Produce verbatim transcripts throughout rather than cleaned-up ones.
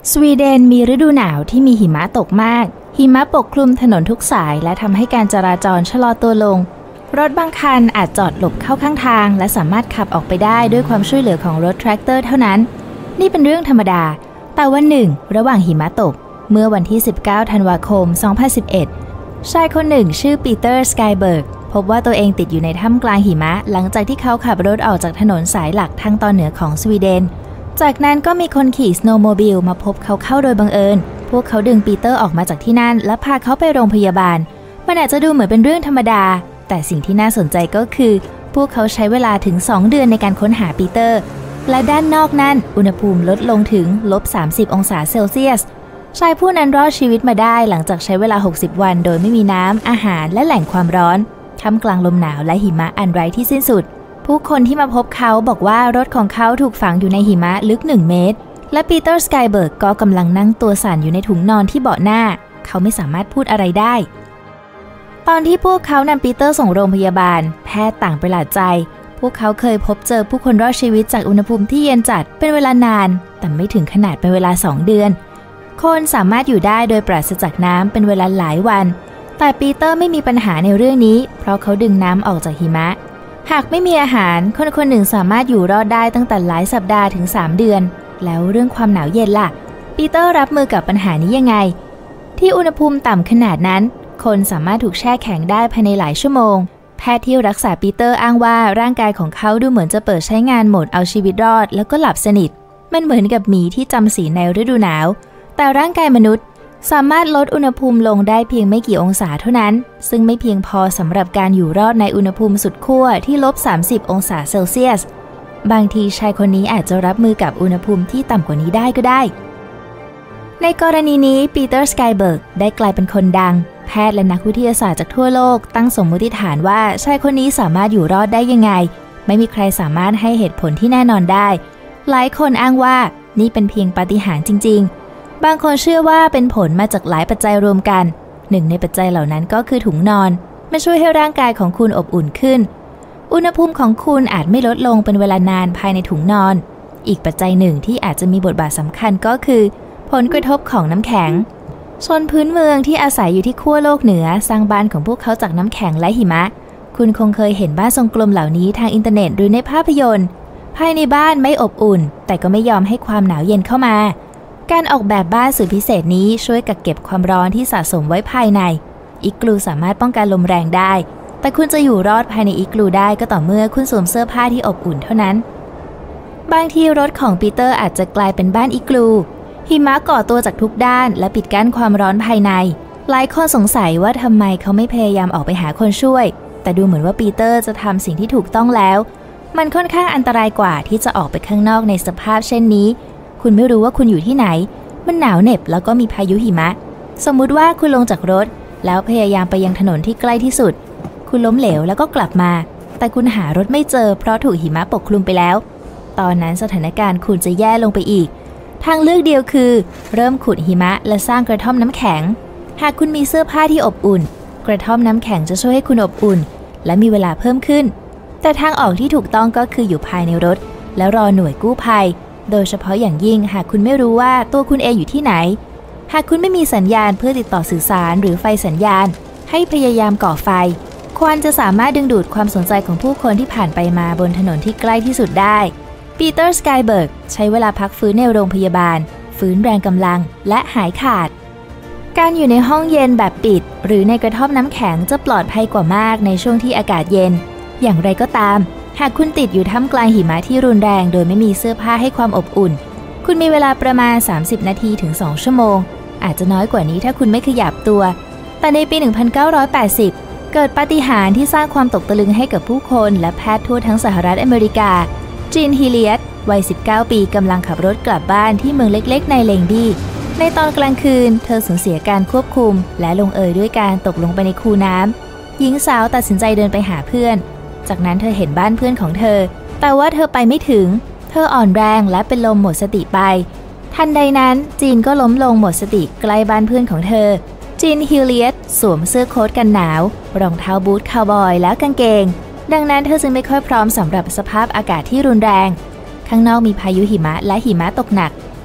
สวีเดนมีฤดูหนาวที่มีหิมะตกมากหิมะปกคลุมถนนทุกสายและทำให้การจราจรชะลอตัวลงรถบางคันอาจจอดหลบเข้าข้างทางและสามารถขับออกไปได้ด้วยความช่วยเหลือของรถแทรกเตอร์เท่านั้นนี่เป็นเรื่องธรรมดาแต่วันหนึ่งระหว่างหิมะตกเมื่อวันที่สิบเก้าธันวาคมสองพันสิบเอ็ดชายคนหนึ่งชื่อปีเตอร์สกายเบิร์กพบว่าตัวเองติดอยู่ในท่ามกลางหิมะหลังจากที่เขาขับรถออกจากถนนสายหลักทางตอนเหนือของสวีเดนจากนั้นก็มีคนขี่สโนว์โมบิลมาพบเขาเข้าโดยบังเอิญพวกเขาดึงปีเตอร์ออกมาจากที่นั่นและพาเขาไปโรงพยาบาลมันอาจจะดูเหมือนเป็นเรื่องธรรมดาแต่สิ่งที่น่าสนใจก็คือพวกเขาใช้เวลาถึงสองเดือนในการค้นหาปีเตอร์และด้านนอกนั้นอุณหภูมิลดลงถึงลบสามสิบองศาเซลเซียสชายผู้นั้นรอดชีวิตมาได้หลังจากใช้เวลาหกสิบวันโดยไม่มีน้ำอาหารและแหล่งความร้อนท่ามกลางลมหนาวและหิมะอันไร้ที่สิ้นสุดผู้คนที่มาพบเขาบอกว่ารถของเขาถูกฝังอยู่ในหิมะลึกหนึ่งเมตรและปีเตอร์สกายเบิร์กก็กำลังนั่งตัวสั่นอยู่ในถุงนอนที่เบาะหน้าเขาไม่สามารถพูดอะไรได้ตอนที่พวกเขานำปีเตอร์ส่งโรงพยาบาลแพทย์ต่างประหลาดใจพวกเขาเคยพบเจอผู้คนรอดชีวิตจากอุณหภูมิที่เย็นจัดเป็นเวลานานแต่ไม่ถึงขนาดเป็นเวลาสองเดือนคนสามารถอยู่ได้โดยปราศจากน้ำเป็นเวลาหลายวันแต่ปีเตอร์ไม่มีปัญหาในเรื่องนี้เพราะเขาดึงน้ำออกจากหิมะหากไม่มีอาหารคนคนหนึ่งสามารถอยู่รอดได้ตั้งแต่หลายสัปดาห์ถึงสามเดือนแล้วเรื่องความหนาวเย็นล่ะปีเตอร์รับมือกับปัญหานี้ยังไงที่อุณหภูมิต่ำขนาดนั้นคนสามารถถูกแช่แข็งได้ภายในหลายชั่วโมงแพทย์ที่รักษาปีเตอร์อ้างว่าร่างกายของเขาดูเหมือนจะเปิดใช้งานโหมดเอาชีวิตรอดแล้วก็หลับสนิทมันเหมือนกับหมีที่จำศีลในฤดูหนาวแต่ร่างกายมนุษย์สามารถลดอุณหภูมิลงได้เพียงไม่กี่องศาเท่านั้นซึ่งไม่เพียงพอสำหรับการอยู่รอดในอุณหภูมิสุดขั้วที่ลบสามสิบองศาเซลเซียสบางทีชายคนนี้อาจจะรับมือกับอุณหภูมิที่ต่ำกว่านี้ได้ก็ได้ในกรณีนี้ปีเตอร์สกายเบิร์กได้กลายเป็นคนดังแพทย์และนักวิทยาศาสตร์จากทั่วโลกตั้งสมมติฐานว่าชายคนนี้สามารถอยู่รอดได้ยังไงไม่มีใครสามารถให้เหตุผลที่แน่นอนได้หลายคนอ้างว่านี่เป็นเพียงปาฏิหาริย์จริงๆบางคนเชื่อว่าเป็นผลมาจากหลายปัจจัยรวมกันหนึ่งในปัจจัยเหล่านั้นก็คือถุงนอนมันช่วยให้ร่างกายของคุณอบอุ่นขึ้นอุณหภูมิของคุณอาจไม่ลดลงเป็นเวลานานภายในถุงนอนอีกปัจจัยหนึ่งที่อาจจะมีบทบาทสำคัญก็คือผลกระทบของน้ำแข็งชนพื้นเมืองที่อาศัยอยู่ที่ขั้วโลกเหนือสร้างบ้านของพวกเขาจากน้ำแข็งและหิมะคุณคงเคยเห็นบ้านทรงกลมเหล่านี้ทางอินเทอร์เน็ตหรือในภาพยนตร์ภายในบ้านไม่อบอุ่นแต่ก็ไม่ยอมให้ความหนาวเย็นเข้ามาการออกแบบบ้านสุดพิเศษนี้ช่วยกักเก็บความร้อนที่สะสมไว้ภายในอิกลูสามารถป้องกันลมแรงได้แต่คุณจะอยู่รอดภายในอิกลูได้ก็ต่อเมื่อคุณสวมเสื้อผ้าที่อบอุ่นเท่านั้นบางทีรถของปีเตอร์อาจจะกลายเป็นบ้านอิกลูหิมะก่อตัวจากทุกด้านและปิดกั้นความร้อนภายในหลายคนสงสัยว่าทำไมเขาไม่พยายามออกไปหาคนช่วยแต่ดูเหมือนว่าปีเตอร์จะทำสิ่งที่ถูกต้องแล้วมันค่อนข้างอันตรายกว่าที่จะออกไปข้างนอกในสภาพเช่นนี้คุณไม่รู้ว่าคุณอยู่ที่ไหนมันหนาวเหน็บแล้วก็มีพายุหิมะสมมุติว่าคุณลงจากรถแล้วพยายามไปยังถนนที่ใกล้ที่สุดคุณล้มเหลวแล้วก็กลับมาแต่คุณหารถไม่เจอเพราะถูกหิมะปกคลุมไปแล้วตอนนั้นสถานการณ์คุณจะแย่ลงไปอีกทางเลือกเดียวคือเริ่มขุดหิมะและสร้างกระท่อมน้ำแข็งหากคุณมีเสื้อผ้าที่อบอุ่นกระท่อมน้ำแข็งจะช่วยให้คุณอบอุ่นและมีเวลาเพิ่มขึ้นแต่ทางออกที่ถูกต้องก็คืออยู่ภายในรถแล้วรอหน่วยกู้ภัยโดยเฉพาะอย่างยิ่งหากคุณไม่รู้ว่าตัวคุณเองอยู่ที่ไหนหากคุณไม่มีสัญญาณเพื่อติดต่อสื่อสารหรือไฟสัญญาณให้พยายามก่อไฟควันจะสามารถดึงดูดความสนใจของผู้คนที่ผ่านไปมาบนถนนที่ใกล้ที่สุดได้ปีเตอร์สกายเบิร์กใช้เวลาพักฟื้นในโรงพยาบาลฟื้นแรงกำลังและหายขาดการอยู่ในห้องเย็นแบบปิดหรือในกระท่อมน้ำแข็งจะปลอดภัยกว่ามากในช่วงที่อากาศเย็นอย่างไรก็ตามหากคุณติดอยู่ท่ามกลางหิมะที่รุนแรงโดยไม่มีเสื้อผ้าให้ความอบอุ่นคุณมีเวลาประมาณสามสิบนาทีถึงสองชั่วโมงอาจจะน้อยกว่านี้ถ้าคุณไม่ขยับตัวแต่ในปีหนึ่งพันเก้าร้อยแปดสิบเกิดปาฏิหาริย์ที่สร้างความตกตะลึงให้กับผู้คนและแพทย์ทั่วทั้งสหรัฐอเมริกาจีนฮิเลียตวัยสิบเก้าปีกำลังขับรถกลับบ้านที่เมืองเล็กๆในเลงบี้ในตอนกลางคืนเธอสูญเสียการควบคุมและลงเอยด้วยการตกลงไปในคูน้ำหญิงสาวตัดสินใจเดินไปหาเพื่อนจากนั้นเธอเห็นบ้านเพื่อนของเธอแต่ว่าเธอไปไม่ถึงเธออ่อนแรงและเป็นลมหมดสติไปทันใดนั้นจีนก็ล้มลงหมดสติใกล้บ้านเพื่อนของเธอจีนฮิลเลียตสวมเสื้อโค้ทกันหนาวรองเท้าบูทคาวบอยและกางเกงดังนั้นเธอจึงไม่ค่อยพร้อมสำหรับสภาพอากาศที่รุนแรงข้างนอกมีพายุหิมะและหิมะตกหนัก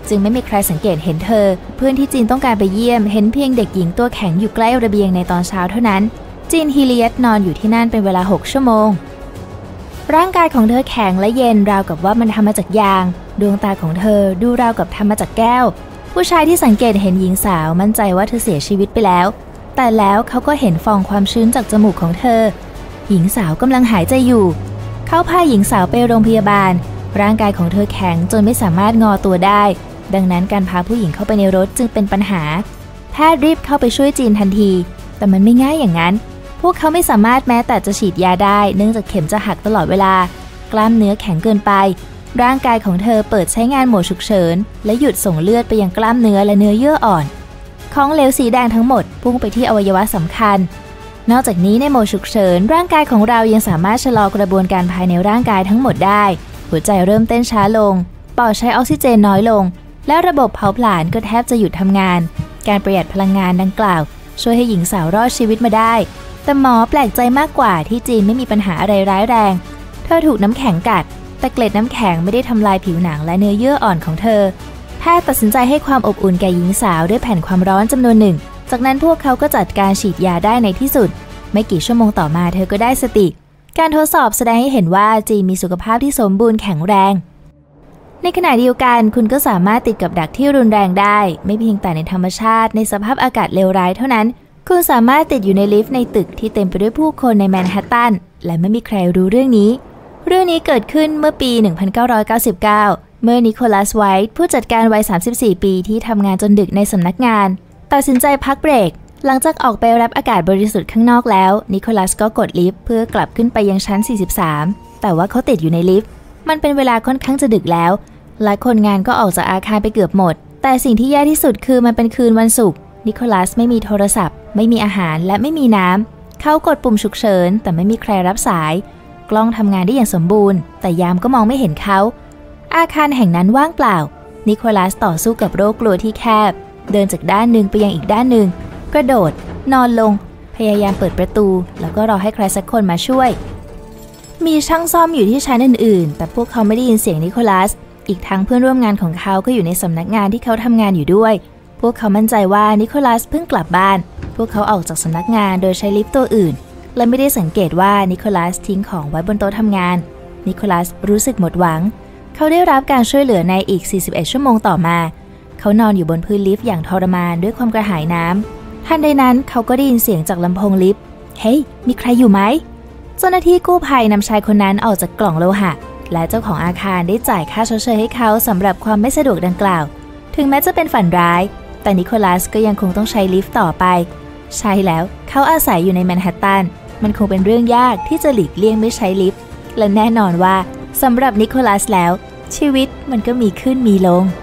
จึงไม่มีใครสังเกตเห็นเธอเพื่อนที่จีนต้องการไปเยี่ยมเห็นเพียงเด็กหญิงตัวแข็งอยู่ใกล้ระเบียงในตอนเช้าเท่านั้นจีนฮีเลียตนอนอยู่ที่นั่นเป็นเวลาหกชั่วโมงร่างกายของเธอแข็งและเย็นราวกับว่ามันทำมาจากยางดวงตาของเธอดูราวกับทำมาจากแก้วผู้ชายที่สังเกตเห็นหญิงสาวมั่นใจว่าเธอเสียชีวิตไปแล้วแต่แล้วเขาก็เห็นฟองความชื้นจากจมูกของเธอหญิงสาวกำลังหายใจอยู่เขาพาหญิงสาวไปโรงพยาบาลร่างกายของเธอแข็งจนไม่สามารถงอตัวได้ดังนั้นการพาผู้หญิงเข้าไปในรถจึงเป็นปัญหาแพทย์รีบเข้าไปช่วยจีนทันทีแต่มันไม่ง่ายอย่างนั้นพวกเขาไม่สามารถแม้แต่จะฉีดยาได้เนื่องจากเข็มจะหักตลอดเวลากล้ามเนื้อแข็งเกินไปร่างกายของเธอเปิดใช้งานโหมดฉุกเฉินและหยุดส่งเลือดไปยังกล้ามเนื้อและเนื้อเยื่ออ่อนของเหลวสีแดงทั้งหมดพุ่งไปที่อวัยวะสำคัญนอกจากนี้ในโหมดฉุกเฉินร่างกายของเรายังสามารถชะลอกระบวนการภายในร่างกายทั้งหมดได้หัวใจเริ่มเต้นช้าลงปอดใช้ออกซิเจนน้อยลงและระบบเผาผลาญก็แทบจะหยุดทำงานการประหยัดพลังงานดังกล่าวช่วยให้หญิงสาวรอดชีวิตมาได้แต่หมอแปลกใจมากกว่าที่จีนไม่มีปัญหาอะไรร้ายแรงเธอถูกน้ำแข็งกัดแต่เกล็ดน้ำแข็งไม่ได้ทำลายผิวหนังและเนื้อเยื่ออ่อนของเธอแพทย์ตัดสินใจให้ความอบอุ่นแก่หญิงสาวด้วยแผ่นความร้อนจำนวนหนึ่งจากนั้นพวกเขาก็จัดการฉีดยาได้ในที่สุดไม่กี่ชั่วโมงต่อมาเธอก็ได้สติการทดสอบแสดงให้เห็นว่าจีนมีสุขภาพที่สมบูรณ์แข็งแรงในขณะเดียวกันคุณก็สามารถติดกับดักที่รุนแรงได้ไม่เพียงแต่ในธรรมชาติในสภาพอากาศเลวร้ายเท่านั้นคุณสามารถติดอยู่ในลิฟต์ในตึกที่เต็มไปด้วยผู้คนในแมนฮัตตันและไม่มีใครรู้เรื่องนี้เรื่องนี้เกิดขึ้นเมื่อปี หนึ่งพันเก้าร้อยเก้าสิบเก้า เมื่อนิโคลัสไวท์ผู้จัดการวัย สามสิบสี่ ปีที่ทำงานจนดึกในสำนักงานตัดสินใจพักเบรกหลังจากออกไปรับอากาศบริสุทธิ์ข้างนอกแล้วนิโคลัสก็กดลิฟต์เพื่อกลับขึ้นไปยังชั้น สี่สิบสาม แต่ว่าเขาติดอยู่ในลิฟต์มันเป็นเวลาค่อนข้างจะดึกแล้วและคนงานก็ออกจากอาคารไปเกือบหมดแต่สิ่งที่แย่ที่สุดคือมันเป็นคืนวันศุกร์นิโคลัสไม่มีโทรศัพท์ไม่มีอาหารและไม่มีน้ำเขากดปุ่มฉุกเฉินแต่ไม่มีใครรับสายกล้องทำงานได้อย่างสมบูรณ์แต่ยามก็มองไม่เห็นเขาอาคารแห่งนั้นว่างเปล่านิโคลัสต่อสู้กับโรคกลัวที่แคบเดินจากด้านหนึ่งไปยังอีกด้านหนึ่งกระโดดนอนลงพยายามเปิดประตูแล้วก็รอให้ใครสักคนมาช่วยมีช่างซ่อมอยู่ที่ชั้นอื่นๆแต่พวกเขาไม่ได้ยินเสียงนิโคลัสอีกทั้งเพื่อนร่วมงานของเขาก็อยู่ในสำนักงานที่เขาทำงานอยู่ด้วยพวกเขามั่นใจว่านิโคลัสเพิ่งกลับบ้านพวกเขาออกจากสำนักงานโดยใช้ลิฟต์ตัวอื่นและไม่ได้สังเกตว่านิโคลัสทิ้งของไว้บนโต๊ะทำงานนิโคลัสรู้สึกหมดหวังเขาได้รับการช่วยเหลือในอีกสี่สิบเอ็ดชั่วโมงต่อมาเขานอนอยู่บนพื้นลิฟต์อย่างทรมานด้วยความกระหายน้ำทันใดนั้นเขาก็ได้ยินเสียงจากลำโพงลิฟต์เฮ้ย hey, มีใครอยู่ไหมเจ้าหน้าที่กู้ภัยนำชายคนนั้นออกจากกล่องโลหะและเจ้าของอาคารได้จ่ายค่าชดเชยให้เขาสำหรับความไม่สะดวกดังกล่าวถึงแม้จะเป็นฝันร้ายแต่นิโคลัสก็ยังคงต้องใช้ลิฟต์ต่อไปใช่แล้วเขาอาศัยอยู่ในแมนฮัตตันมันคงเป็นเรื่องยากที่จะหลีกเลี่ยงไม่ใช้ลิฟต์และแน่นอนว่าสำหรับนิโคลัสแล้วชีวิตมันก็มีขึ้นมีลง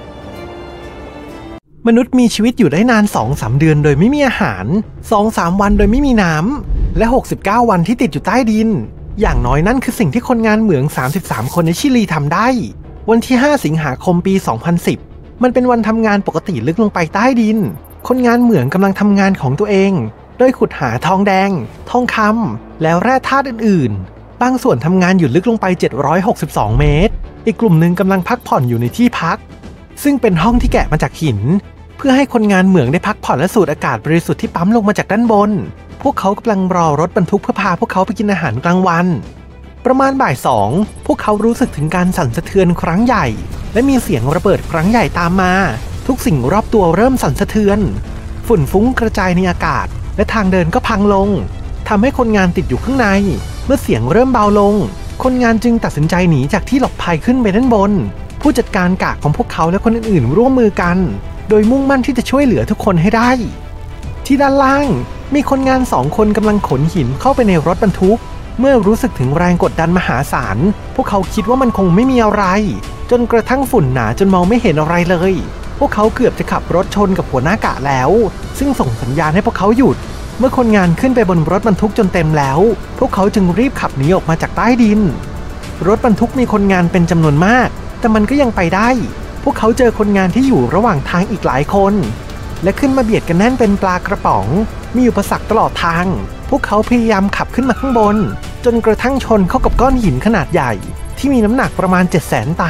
มนุษย์มีชีวิตอยู่ได้นาน สองถึงสาม เดือนโดยไม่มีอาหาร สองถึงสาม วันโดยไม่มีน้ำและหกสิบเก้าวันที่ติดอยู่ใต้ดินอย่างน้อยนั่นคือสิ่งที่คนงานเหมืองสามสิบสามคนในชิลีทำได้วันที่ห้าสิงหาคมปีสองพันสิบมันเป็นวันทำงานปกติลึกลงไปใต้ดินคนงานเหมืองกำลังทำงานของตัวเองโดยขุดหาทองแดงทองคำแล้วแร่ธาตุอื่นๆบางส่วนทำงานอยู่ลึกลงไปเจ็ดร้อยหกสิบสองเมตรอีกกลุ่มหนึ่งกำลังพักผ่อนอยู่ในที่พักซึ่งเป็นห้องที่แกะมาจากหินเพื่อให้คนงานเหมืองได้พักผ่อนและสูดอากาศบริสุทธิ์ที่ปั๊มลงมาจากด้านบนพวกเขากำลังรอรถบรรทุกเพื่อพาพวกเขาไปกินอาหารกลางวันประมาณบ่ายสองพวกเขารู้สึกถึงการสั่นสะเทือนครั้งใหญ่และมีเสียงระเบิดครั้งใหญ่ตามมาทุกสิ่งรอบตัวเริ่มสั่นสะเทือนฝุ่นฟุ้งกระจายในอากาศและทางเดินก็พังลงทำให้คนงานติดอยู่ข้างในเมื่อเสียงเริ่มเบาลงคนงานจึงตัดสินใจหนีจากที่หลบภัยขึ้นไปด้านบนผู้จัดการกะของพวกเขาและคนอื่นๆร่วมมือกันโดยมุ่งมั่นที่จะช่วยเหลือทุกคนให้ได้ที่ด้านล่างมีคนงานสองคนกำลังขนหินเข้าไปในรถบรรทุกเมื่อรู้สึกถึงแรงกดดันมหาศาลพวกเขาคิดว่ามันคงไม่มีอะไรจนกระทั่งฝุ่นหนาจนมองไม่เห็นอะไรเลยพวกเขาเกือบจะขับรถชนกับหัวหน้ากะแล้วซึ่งส่งสัญญาณให้พวกเขาหยุดเมื่อคนงานขึ้นไปบนรถบรรทุกจนเต็มแล้วพวกเขาจึงรีบขับหนีออกมาจากใต้ดินรถบรรทุกมีคนงานเป็นจำนวนมากแต่มันก็ยังไปได้พวกเขาเจอคนงานที่อยู่ระหว่างทางอีกหลายคนและขึ้นมาเบียดกันแน่นเป็นปลากระป๋องมีอุปสรรคตลอดทางพวกเขาพยายามขับขึ้นมาข้างบนจนกระทั่งชนเข้ากับก้อนหินขนาดใหญ่ที่มีน้ำหนักประมาณ เจ็ดแสน ตัน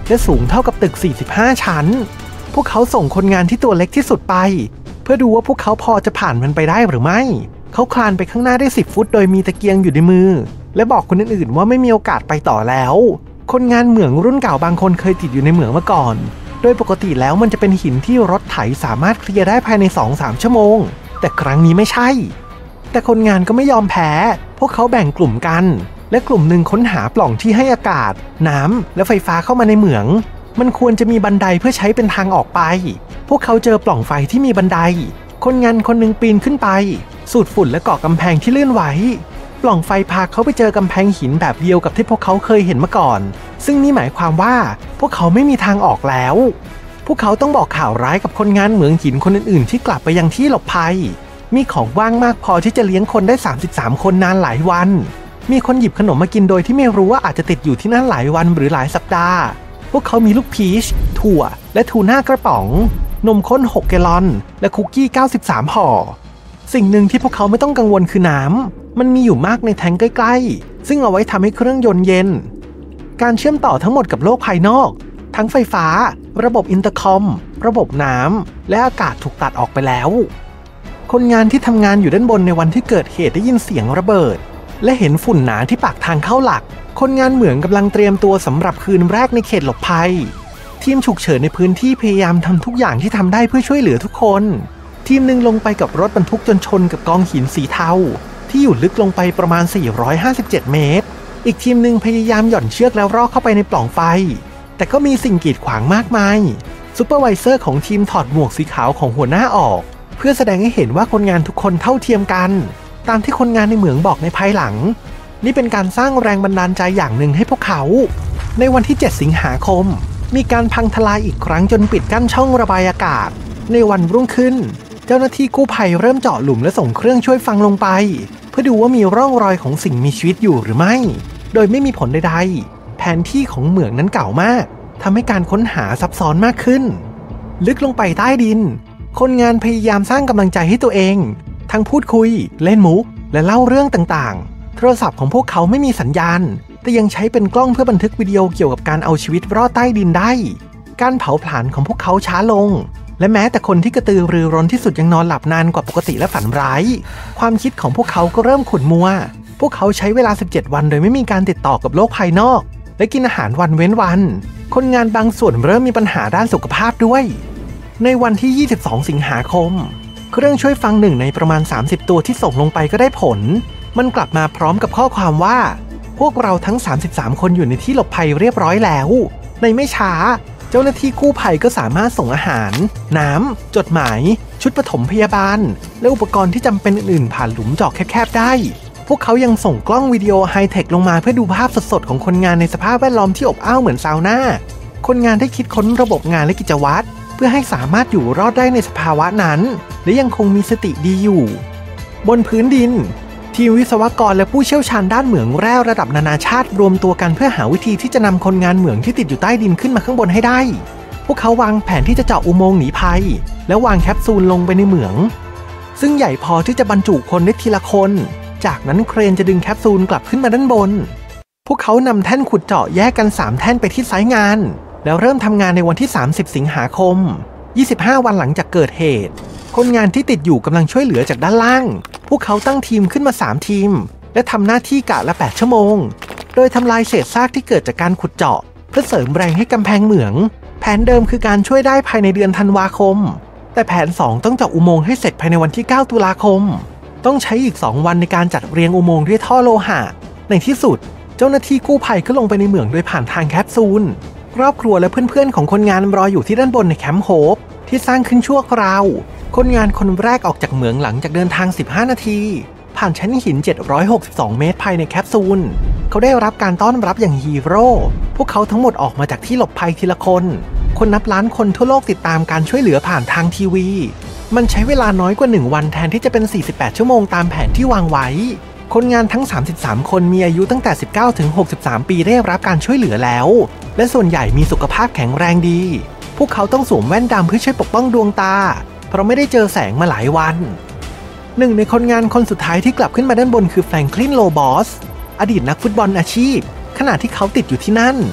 และสูงเท่ากับตึกสี่สิบห้าชั้นพวกเขาส่งคนงานที่ตัวเล็กที่สุดไปเพื่อดูว่าพวกเขาพอจะผ่านมันไปได้หรือไม่เขาคลานไปข้างหน้าได้สิบฟุตโดยมีตะเกียงอยู่ในมือและบอกคนอื่นๆว่าไม่มีโอกาสไปต่อแล้วคนงานเหมืองรุ่นเก่าบางคนเคยติดอยู่ในเหมืองมาก่อนโดยปกติแล้วมันจะเป็นหินที่รถไถสามารถเคลียร์ได้ภายใน สองถึงสาม ชั่วโมงแต่ครั้งนี้ไม่ใช่แต่คนงานก็ไม่ยอมแพ้พวกเขาแบ่งกลุ่มกันและกลุ่มหนึ่งค้นหาปล่องที่ให้อากาศน้ำและไฟฟ้าเข้ามาในเหมืองมันควรจะมีบันไดเพื่อใช้เป็นทางออกไปพวกเขาเจอปล่องไฟที่มีบันไดคนงานคนหนึ่งปีนขึ้นไปสูดฝุ่นและเกาะกำแพงที่ลื่นไหวปล่องไฟพาเขาไปเจอกำแพงหินแบบเดียวกับที่พวกเขาเคยเห็นมาก่อนซึ่งนี่หมายความว่าพวกเขาไม่มีทางออกแล้วพวกเขาต้องบอกข่าวร้ายกับคนงานเหมืองหินคนอื่นๆที่กลับไปยังที่หลบภัยมีของว่างมากพอที่จะเลี้ยงคนได้สามสิบสามคนนานหลายวันมีคนหยิบขนมมากินโดยที่ไม่รู้ว่าอาจจะติดอยู่ที่นั่นหลายวันหรือหลายสัปดาห์พวกเขามีลูกพีชถั่วและทูน่ากระป๋องนมข้นหกแกลลอนและคุกกี้เก้าสิบสามห่อสิ่งหนึ่งที่พวกเขาไม่ต้องกังวลคือน้ำมันมีอยู่มากในแทงใกล้ๆซึ่งเอาไว้ทำให้เครื่องยนต์เย็นการเชื่อมต่อทั้งหมดกับโลกภายนอกทั้งไฟฟ้าระบบอินเตอร์คอมระบบน้ำและอากาศถูกตัดออกไปแล้วคนงานที่ทำงานอยู่ด้านบนในวันที่เกิดเหตุได้ยินเสียงระเบิดและเห็นฝุ่นหนาที่ปากทางเข้าหลักคนงานเหมืองกำลังเตรียมตัวสำหรับคืนแรกในเขตหลบภัยทีมฉุกเฉินในพื้นที่พยายามทำทุกอย่างที่ทำได้เพื่อช่วยเหลือทุกคนทีมหนึ่งลงไปกับรถบรรทุกจนชนกับกองหินสีเทาที่อยู่ลึกลงไปประมาณสี่ร้อยห้าสิบเจ็ดเมตรอีกทีมหนึ่งพยายามหย่อนเชือกแล้วรอเข้าไปในปล่องไฟแต่ก็มีสิ่งกีดขวางมากมายซูเปอร์ไวเซอร์ของทีมถอดหมวกสีขาวของหัวหน้าออกเพื่อแสดงให้เห็นว่าคนงานทุกคนเท่าเทียมกันตามที่คนงานในเหมืองบอกในภายหลังนี่เป็นการสร้างแรงบันดาลใจอย่างหนึ่งให้พวกเขาในวันที่เจ็ดสิงหาคมมีการพังทลายอีกครั้งจนปิดกั้นช่องระบายอากาศในวันรุ่งขึ้นเจ้าหน้าที่กู้ภัยเริ่มเจาะหลุมและส่งเครื่องช่วยฟังลงไปเพื่อดูว่ามีร่องรอยของสิ่งมีชีวิตอยู่หรือไม่โดยไม่มีผลใดๆแผนที่ของเหมืองนั้นเก่ามากทำให้การค้นหาซับซ้อนมากขึ้นลึกลงไปใต้ดินคนงานพยายามสร้างกำลังใจให้ตัวเองทั้งพูดคุยเล่นมุกและเล่าเรื่องต่างๆโทรศัพท์ของพวกเขาไม่มีสัญญาณแต่ยังใช้เป็นกล้องเพื่อบันทึกวิดีโอเกี่ยวกับการเอาชีวิตรอดใต้ดินได้การเผาผลาญของพวกเขาช้าลงและแม้แต่คนที่กระตือรือร้นที่สุดยังนอนหลับนานกว่าปกติและฝันร้ายความคิดของพวกเขาก็เริ่มขุ่นมัวพวกเขาใช้เวลาสิบเจ็ดวันโดยไม่มีการติดต่อกับโลกภายนอกและกินอาหารวันเว้นวันคนงานบางส่วนเริ่มมีปัญหาด้านสุขภาพด้วยในวันที่ยี่สิบสองสิงหาคมเครื่องช่วยฟังหนึ่งในประมาณสามสิบตัวที่ส่งลงไปก็ได้ผลมันกลับมาพร้อมกับข้อความว่าพวกเราทั้งสามสิบสามคนอยู่ในที่หลบภัยเรียบร้อยแล้วในไม่ช้าเจ้าหน้าที่กู้ภัยก็สามารถส่งอาหารน้ำจดหมายชุดปฐมพยาบาลและอุปกรณ์ที่จำเป็นอื่นๆผ่านหลุมเจาะแคบๆได้พวกเขายังส่งกล้องวิดีโอไฮเทคลงมาเพื่อดูภาพสดๆของคนงานในสภาพแวดล้อมที่อบอ้าวเหมือนซาวน่าคนงานได้คิดค้นระบบงานและกิจวัตรเพื่อให้สามารถอยู่รอดได้ในสภาวะนั้นและยังคงมีสติดีอยู่บนพื้นดินทีมวิศวกรและผู้เชี่ยวชาญด้านเหมืองแร่ระดับนานาชาติรวมตัวกันเพื่อหาวิธีที่จะนำคนงานเหมืองที่ติดอยู่ใต้ดินขึ้นมาข้างบนให้ได้พวกเขาวางแผนที่จะเจาะอุโมงค์หนีภัยและวางแคปซูลลงไปในเหมืองซึ่งใหญ่พอที่จะบรรจุคนได้ทีละคนจากนั้นเครนจะดึงแคปซูลกลับขึ้นมาด้านบนพวกเขานำแท่นขุดเจาะแยกกันสามแท่นไปที่ไซต์งานแล้วเริ่มทำงานในวันที่สามสิบสิงหาคมยี่สิบห้าวันหลังจากเกิดเหตุคนงานที่ติดอยู่กำลังช่วยเหลือจากด้านล่างพวกเขาตั้งทีมขึ้นมาสามทีมและทำหน้าที่กะละแปดชั่วโมงโดยทำลายเศษซากที่เกิดจากการขุดเจาะเพื่อเสริมแรงให้กำแพงเหมืองแผนเดิมคือการช่วยได้ภายในเดือนธันวาคมแต่แผนสองต้องเจาะอุโมงค์ให้เสร็จภายในวันที่เก้าตุลาคมต้องใช้อีกสองวันในการจัดเรียงอุโมงค์ด้วยท่อโลหะในที่สุดเจ้าหน้าที่กู้ภัยก็ลงไปในเหมืองโดยผ่านทางแคปซูลครอบครัวและเพื่อนๆของคนงานรออยู่ที่ด้านบนในแคมป์โฮปที่สร้างขึ้นชั่วคราวคนงานคนแรกออกจากเหมืองหลังจากเดินทางสิบห้านาทีผ่านชั้นหินเจ็ดร้อยหกสิบสองเมตรภายในแคปซูลเขาได้รับการต้อนรับอย่างฮีโร่พวกเขาทั้งหมดออกมาจากที่หลบภัยทีละคนคนนับล้านคนทั่วโลกติดตามการช่วยเหลือผ่านทางทีวีมันใช้เวลาน้อยกว่าหนึ่งวันแทนที่จะเป็นสี่สิบแปดชั่วโมงตามแผนที่วางไว้คนงานทั้งสามสิบสามคนมีอายุตั้งแต่สิบเก้าถึงหกสิบสามปีได้รับการช่วยเหลือแล้วและส่วนใหญ่มีสุขภาพแข็งแรงดีพวกเขาต้องสวมแว่นดำเพื่อช่วยปกป้องดวงตาเพราะไม่ได้เจอแสงมาหลายวันหนึ่งในคนงานคนสุดท้ายที่กลับขึ้นมาด้านบนคือแฟรงคลินโลบอสอดีตนักฟุตบอลอาชีพขณะที่เขาติดอยู่ที่นั่น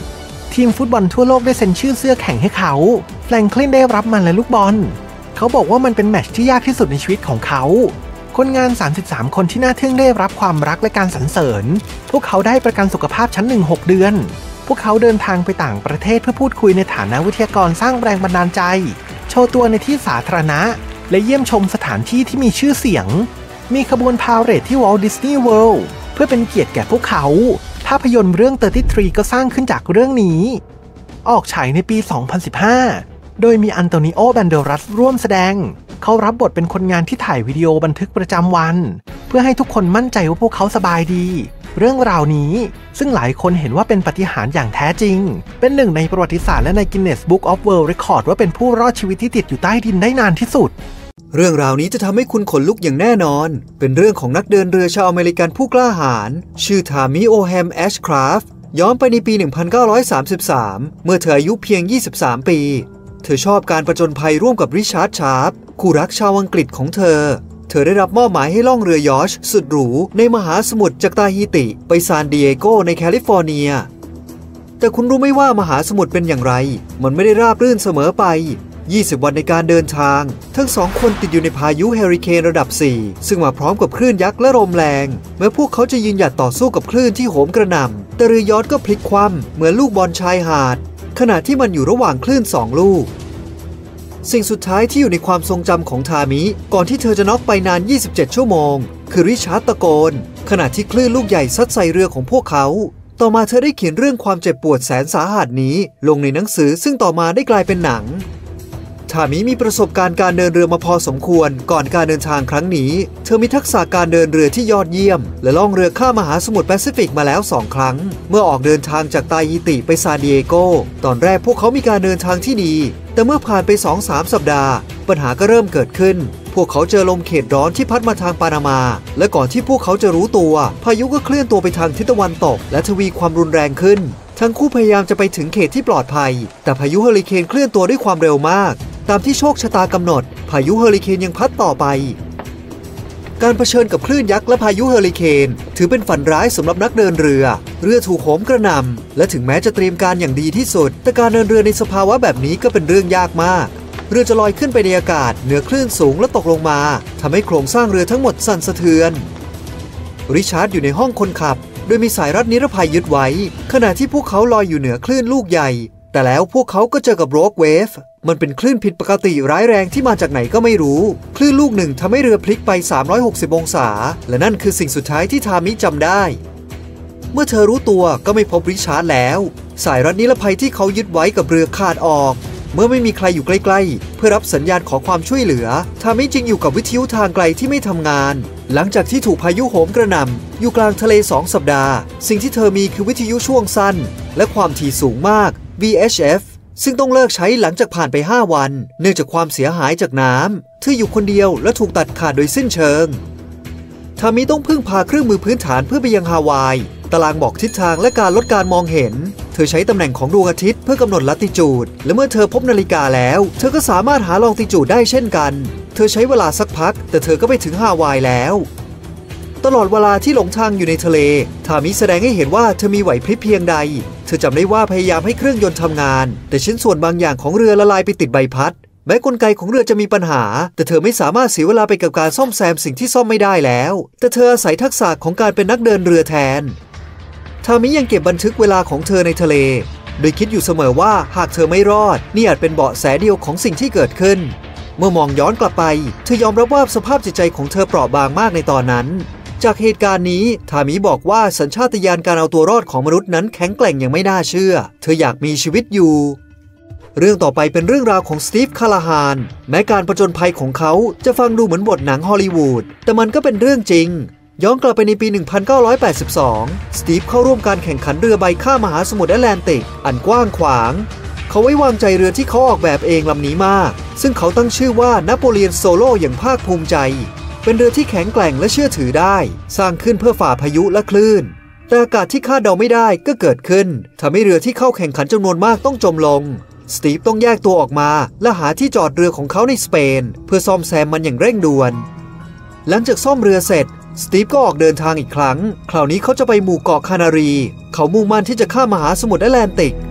ทีมฟุตบอลทั่วโลกได้เซ็นชื่อเสื้อแข่งให้เขาแฟรงคลินได้รับมันและลูกบอลเขาบอกว่ามันเป็นแมตช์ที่ยากที่สุดในชีวิตของเขาคนงานสามสิบสามคนที่น่าทึ่งได้รับความรักและการสรรเสริญพวกเขาได้ประกันสุขภาพชั้นหนึ่ง หกเดือนพวกเขาเดินทางไปต่างประเทศเพื่อพูดคุยในฐานะวิทยากรสร้างแรงบันดาลใจโชว์ตัวในที่สาธารณะและเยี่ยมชมสถานที่ที่มีชื่อเสียงมีขบวนพาเหรดที่วอลต์ดิสนีย์เวิลด์เพื่อเป็นเกียรติแก่พวกเขาภาพยนตร์เรื่องสามสิบสามก็สร้างขึ้นจากเรื่องนี้ออกฉายในปี สองพันสิบห้า โดยมีอันโตนิโอ แบนเดรัสร่วมแสดงเขารับบทเป็นคนงานที่ถ่ายวิดีโอบันทึกประจำวันเพื่อให้ทุกคนมั่นใจว่าพวกเขาสบายดีเรื่องราวนี้ซึ่งหลายคนเห็นว่าเป็นปาฏิหาริย์อย่างแท้จริงเป็นหนึ่งในประวัติศาสตร์และใน Guinness Book of World Record ว่าเป็นผู้รอดชีวิตที่ติดอยู่ใต้ดินได้นานที่สุดเรื่องราวนี้จะทำให้คุณขนลุกอย่างแน่นอนเป็นเรื่องของนักเดินเรือชาวอเมริกันผู้กล้าหาญชื่อทามิโอแฮมแอชคราฟต์ย้อนไปในปี หนึ่งพันเก้าร้อยสามสิบสาม เมื่อเธออายุเพียง ยี่สิบสาม ปีเธอชอบการผจญภัยร่วมกับริชาร์ด ชาร์ปคู่รักชาวอังกฤษของเธอเธอได้รับมอบหมายให้ล่องเรือยอชต์สุดหรูในมหาสมุทรจากตาฮิติไปซานดิเอโกในแคลิฟอร์เนียแต่คุณรู้ไหมว่ามหาสมุทรเป็นอย่างไรมันไม่ได้ราบรื่นเสมอไปยี่สิบวันในการเดินทางทั้งสองคนติดอยู่ในพายุเฮอริเคนระดับสี่ซึ่งมาพร้อมกับคลื่นยักษ์และลมแรงแม้พวกเขาจะยืนหยัดต่อสู้กับคลื่นที่โหมกระหน่ำแต่เรือยอชต์ก็พลิกคว่ำเหมือนลูกบอลชายหาดขณะที่มันอยู่ระหว่างคลื่นสองลูกสิ่งสุดท้ายที่อยู่ในความทรงจำของทามิก่อนที่เธอจะน็อกไปนานยี่สิบเจ็ดชั่วโมงคือริชาร์ดตะโกนขณะที่คลื่นลูกใหญ่ซัดใส่เรือของพวกเขาต่อมาเธอได้เขียนเรื่องความเจ็บปวดแสนสาหัสนี้ลงในหนังสือซึ่งต่อมาได้กลายเป็นหนังทามิมีประสบการณ์การเดินเรือมาพอสมควรก่อนการเดินทางครั้งนี้เธอมีทักษะการเดินเรือที่ยอดเยี่ยมและล่องเรือข้ามมหาสมุทรแปซิฟิกมาแล้วสองครั้งเมื่อออกเดินทางจากตาฮิติไปซานดิเอโกตอนแรกพวกเขามีการเดินทางที่ดีแต่เมื่อผ่านไป สองถึงสาม สัปดาห์ปัญหาก็เริ่มเกิดขึ้นพวกเขาเจอลมเขตร้อนที่พัดมาทางปานามาและก่อนที่พวกเขาจะรู้ตัวพายุก็เคลื่อนตัวไปทางทิศตะวันตกและทวีความรุนแรงขึ้นทั้งคู่พยายามจะไปถึงเขตที่ปลอดภัยแต่พายุเฮอริเคนเคลื่อนตัวด้วยความเร็วมากตามที่โชคชะตากำหนดพายุเฮอริเคนยังพัดต่อไปการเผชิญกับคลื่นยักษ์และพายุเฮอริเคนถือเป็นฝันร้ายสำหรับนักเดินเรือเรือถูกโหมกระหน่ำและถึงแม้จะเตรียมการอย่างดีที่สุดแต่การเดินเรือในสภาวะแบบนี้ก็เป็นเรื่องยากมากเรือจะลอยขึ้นไปในอากาศเหนือคลื่นสูงและตกลงมาทำให้โครงสร้างเรือทั้งหมดสั่นสะเทือนริชาร์ดอยู่ในห้องคนขับโดยมีสายรัดนิรภัยยึดไว้ขณะที่พวกเขาลอยอยู่เหนือคลื่นลูกใหญ่แต่แล้วพวกเขาก็เจอกับโรกเวฟมันเป็นคลื่นผิดปกติร้ายแรงที่มาจากไหนก็ไม่รู้คลื่นลูกหนึ่งทำให้เรือพลิกไปสามร้อยหกสิบองศาและนั่นคือสิ่งสุดท้ายที่ทามิจำได้เมื่อเธอรู้ตัวก็ไม่พบริชาร์ดแล้วสายรัดนิรภัยที่เขายึดไว้กับเรือขาดออกเมื่อไม่มีใครอยู่ใกล้ๆเพื่อรับสัญญาณขอความช่วยเหลือทามิจึงอยู่กับวิทยุทางไกลที่ไม่ทำงานหลังจากที่ถูกพายุโหมกระหน่ำอยู่กลางทะเลสองสัปดาห์สิ่งที่เธอมีคือวิทยุช่วงสั้นและความถี่สูงมาก วี เอช เอฟ ซึ่งต้องเลิกใช้หลังจากผ่านไปห้าวันเนื่องจากความเสียหายจากน้ำเธออยู่คนเดียวและถูกตัดขาดโดยสิ้นเชิงทามิต้องพึ่งพาเครื่องมือพื้นฐานเพื่อไปยังฮาวายตารางบอกทิศทางและการลดการมองเห็นเธอใช้ตำแหน่งของดวงอาทิตย์เพื่อกำหนดลัติจูดและเมื่อเธอพบนาฬิกาแล้วเธอก็สามารถหาลองติจูดได้เช่นกันเธอใช้เวลาสักพักแต่เธอก็ไปถึงฮาวายแล้วตลอดเวลาที่หลงทางอยู่ในทะเลทามิแสดงให้เห็นว่าเธอมีไหวพริบเพียงใดเธอจำได้ว่าพยายามให้เครื่องยนต์ทำงานแต่ชิ้นส่วนบางอย่างของเรือละลายไปติดใบพัดแม้กลไกของเรือจะมีปัญหาแต่เธอไม่สามารถเสียเวลาไปกับการซ่อมแซมสิ่งที่ซ่อมไม่ได้แล้วแต่เธออาศัยทักษะของการเป็นนักเดินเรือแทนทามิยังเก็บบันทึกเวลาของเธอในทะเลโดยคิดอยู่เสมอว่าหากเธอไม่รอดนี่อาจเป็นเบาะแสเดียวของสิ่งที่เกิดขึ้นเมื่อมองย้อนกลับไปเธอยอมรับว่าสภาพจิตใจของเธอเปราะบางมากในตอนนั้นจากเหตุการณ์นี้ทามิบอกว่าสัญชาตญาณการเอาตัวรอดของมนุษย์นั้นแข็งแกร่งอย่างไม่น่าเชื่อเธออยากมีชีวิตอยู่เรื่องต่อไปเป็นเรื่องราวของสตีฟ คาลาฮานแม้การผจญภัยของเขาจะฟังดูเหมือนบทหนังฮอลลีวูดแต่มันก็เป็นเรื่องจริงย้อนกลับไปในปี หนึ่งพันเก้าร้อยแปดสิบสอง สตีฟเข้าร่วมการแข่งขันเรือใบข้ามมหาสมุทรแอตแลนติกอันกว้างขวางเขาไว้วางใจเรือที่เขาออกแบบเองลำนี้มากซึ่งเขาตั้งชื่อว่านโปเลียนโซโลอย่างภาคภูมิใจเป็นเรือที่แข็งแกร่งและเชื่อถือได้สร้างขึ้นเพื่อฝ่าพายุและคลื่นแต่อากาศที่คาดเดาไม่ได้ก็เกิดขึ้นทำให้เรือที่เข้าแข่งขันจำนวนมากต้องจมลงสตีฟต้องแยกตัวออกมาและหาที่จอดเรือของเขาในสเปนเพื่อซ่อมแซมมันอย่างเร่งด่วนหลังจากซ่อมเรือเสร็จสตีฟก็ออกเดินทางอีกครั้งคราวนี้เขาจะไปหมู่เกาะคานารีเขามุ่งมั่นที่จะข้ามมหาสมุทรแอตแลนติก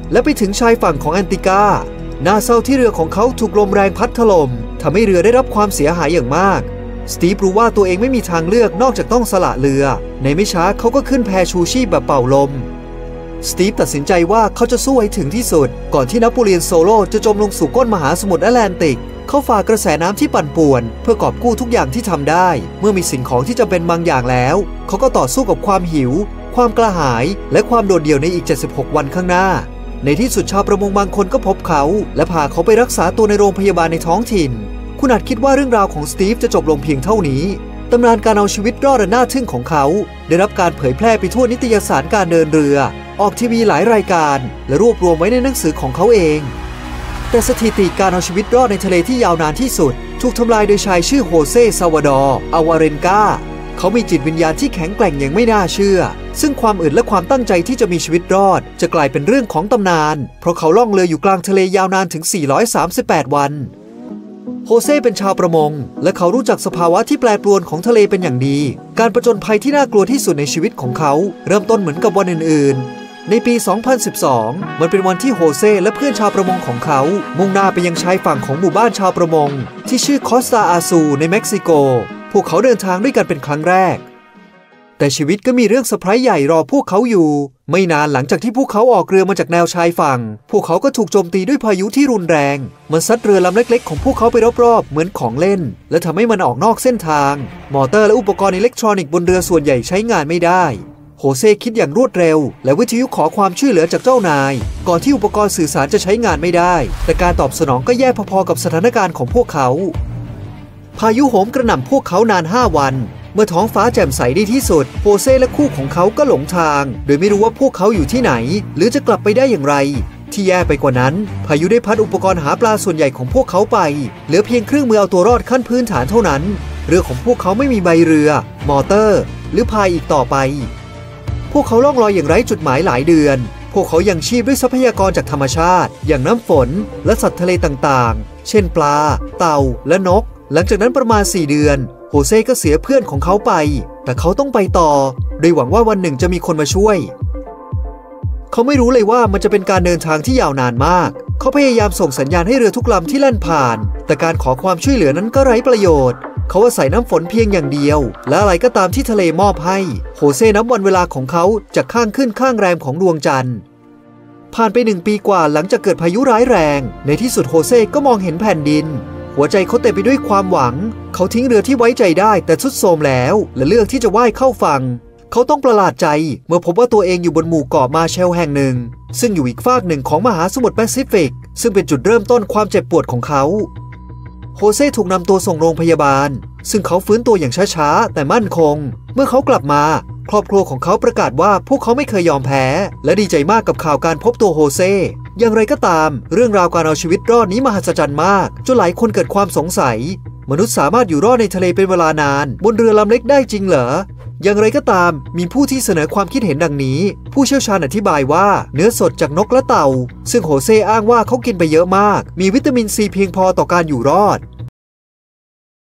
และไปถึงชายฝั่งของแอนติกาน่าเศร้าที่เรือของเขาถูกลมแรงพัดถล่มทำให้เรือได้รับความเสียหายอย่างมากสตีฟรู้ว่าตัวเองไม่มีทางเลือกนอกจากต้องสละเรือในไม่ช้าเขาก็ขึ้นแพชูชีพแบบเป่าลมสตีฟตัดสินใจว่าเขาจะสู้ให้ถึงที่สุดก่อนที่นโปเลียนโซโลจะจมลงสู่ก้นมหาสมุทรแอตแลนติกเขาฝ่ากระแสน้ำที่ปั่นป่วนเพื่อกอบกู้ทุกอย่างที่ทำได้เมื่อมีสิ่งของที่จำเป็นบางอย่างแล้วเขาก็ต่อสู้กับความหิวความกระหายและความโดดเดี่ยวในอีกเจ็ดสิบหกวันข้างหน้าในที่สุดชาวประมงบางคนก็พบเขาและพาเขาไปรักษาตัวในโรงพยาบาลในท้องถิ่นคุณอาจคิดว่าเรื่องราวของสตีฟจะจบลงเพียงเท่านี้ตำนานการเอาชีวิตรอดอันน่าทึ่งของเขาได้รับการเผยแพร่ไปทั่วนิตยสารการเดินเรือออกทีวีหลายรายการและรวบรวมไว้ในหนังสือของเขาเองแต่สถิติการเอาชีวิตรอดในทะเลที่ยาวนานที่สุดถูกทำลายโดยชายชื่อโฮเซซาวาดอร์อาวาเรนกาเขามีจิตวิญญาณที่แข็งแกร่งอย่างไม่น่าเชื่อซึ่งความอึดและความตั้งใจที่จะมีชีวิตรอดจะกลายเป็นเรื่องของตำนานเพราะเขาล่องเรืออยู่กลางทะเลยาวนานถึงสี่ร้อยสามสิบแปดวันโฮเซ่เป็นชาวประมงและเขารู้จักสภาวะที่แปรปรวนของทะเลเป็นอย่างดีการผจญภัยที่น่ากลัวที่สุดในชีวิตของเขาเริ่มต้นเหมือนกับวันอื่นๆในปี สองพันสิบสอง มันเป็นวันที่โฮเซ่และเพื่อนชาวประมงของเขามุ่งหน้าไปยังชายฝั่งของหมู่บ้านชาวประมงที่ชื่อคอสตาอาซูในเม็กซิโกพวกเขาเดินทางด้วยกันเป็นครั้งแรกแต่ชีวิตก็มีเรื่องเซอร์ไพรส์ใหญ่รอพวกเขาอยู่ไม่นานหลังจากที่พวกเขาออกเรือมาจากแนวชายฝั่งพวกเขาก็ถูกโจมตีด้วยพายุที่รุนแรงมันซัดเรือลำเล็กๆของพวกเขาไปรอบๆเหมือนของเล่นและทำให้มันออกนอกเส้นทางมอเตอร์และอุปกรณ์อิเล็กทรอนิกส์บนเรือส่วนใหญ่ใช้งานไม่ได้โฮเซ่คิดอย่างรวดเร็วและวิทยุขอความช่วยเหลือจากเจ้านายก่อนที่อุปกรณ์สื่อสารจะใช้งานไม่ได้แต่การตอบสนองก็แย่พอๆกับสถานการณ์ของพวกเขาพายุโหมกระหน่ำพวกเขานานห้าวันเมื่อท้องฟ้าแจ่มใสดีที่สุดโฮเซ่และคู่ของเขาก็หลงทางโดยไม่รู้ว่าพวกเขาอยู่ที่ไหนหรือจะกลับไปได้อย่างไรที่แย่ไปกว่านั้นพายุได้พัดอุปกรณ์หาปลาส่วนใหญ่ของพวกเขาไปเหลือเพียงเครื่องมือเอาตัวรอดขั้นพื้นฐานเท่านั้นเรือของพวกเขาไม่มีใบเรือมอเตอร์หรือพายอีกต่อไปพวกเขาล่องลอยอย่างไร้จุดหมายหลายเดือนพวกเขายังชีพด้วยทรัพยากรจากธรรมชาติอย่างน้ำฝนและสัตว์ทะเลต่างๆเช่นปลาเต่าและนกหลังจากนั้นประมาณสี่เดือนโฮเซ่ก็เสียเพื่อนของเขาไปแต่เขาต้องไปต่อโดยหวังว่าวันหนึ่งจะมีคนมาช่วยเขาไม่รู้เลยว่ามันจะเป็นการเดินทางที่ยาวนานมากเขาพยายามส่งสัญญาณให้เรือทุกลำที่แล่นผ่านแต่การขอความช่วยเหลือนั้นก็ไร้ประโยชน์เขาอาศัยน้ำฝนเพียงอย่างเดียวและอะไรก็ตามที่ทะเลมอบให้โฮเซ่นับวันเวลาของเขาจากข้างขึ้นข้างแรมของดวงจันทร์ผ่านไปหนึ่งปีกว่าหลังจากเกิดพายุร้ายแรงในที่สุดโฮเซ่ก็มองเห็นแผ่นดินหัวใจเขาเต็มไปด้วยความหวังเขาทิ้งเรือที่ไว้ใจได้แต่ทรุดโทรมแล้วและเลือกที่จะว่ายเข้าฝั่งเขาต้องประหลาดใจเมื่อพบว่าตัวเองอยู่บนหมู่เกาะมาเชลแห่งหนึ่งซึ่งอยู่อีกฟากหนึ่งของมหาสมุทรแปซิฟิกซึ่งเป็นจุดเริ่มต้นความเจ็บปวดของเขาโฮเซ่ถูกนำตัวส่งโรงพยาบาลซึ่งเขาฟื้นตัวอย่างช้าๆแต่มั่นคงเมื่อเขากลับมาครอบครัวของเขาประกาศว่าพวกเขาไม่เคยยอมแพ้และดีใจมากกับข่าวการพบตัวโฮเซ่อย่างไรก็ตามเรื่องราวการเอาชีวิตรอดนี้มหัศจรรย์มากจนหลายคนเกิดความสงสัยมนุษย์สามารถอยู่รอดในทะเลเป็นเวลานานบนเรือลำเล็กได้จริงเหรออย่างไรก็ตามมีผู้ที่เสนอความคิดเห็นดังนี้ผู้เชี่ยวชาญอธิบายว่าเนื้อสดจากนกและเต่าซึ่งโฮเซ่อ้างว่าเขากินไปเยอะมากมีวิตามินซีเพียงพอต่อการอยู่รอด